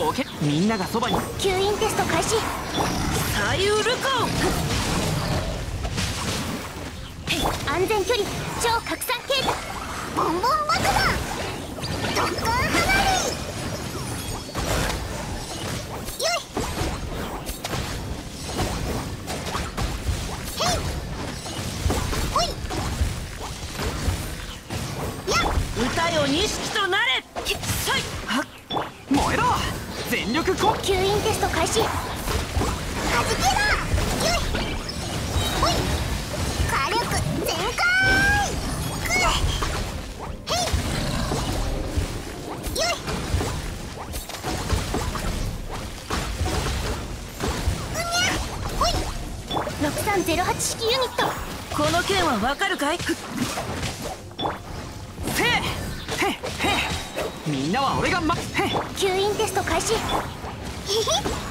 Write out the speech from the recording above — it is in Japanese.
条件、みんながそばに。 吸引テスト開始。 サイウルコ安全距離超拡散形態。ボンボン爆弾ドッカン花火。よいへいほいやっ歌よ錦となれ。さいはっ、燃えろ全力攻撃。 吸引テスト開始。はじけだ。よいほい火力全開。くれへいよいうにゃほい6308式ユニット。 この件はわかるかい。 せへっへっみんなは俺がへっ。 吸引テスト開始。へへ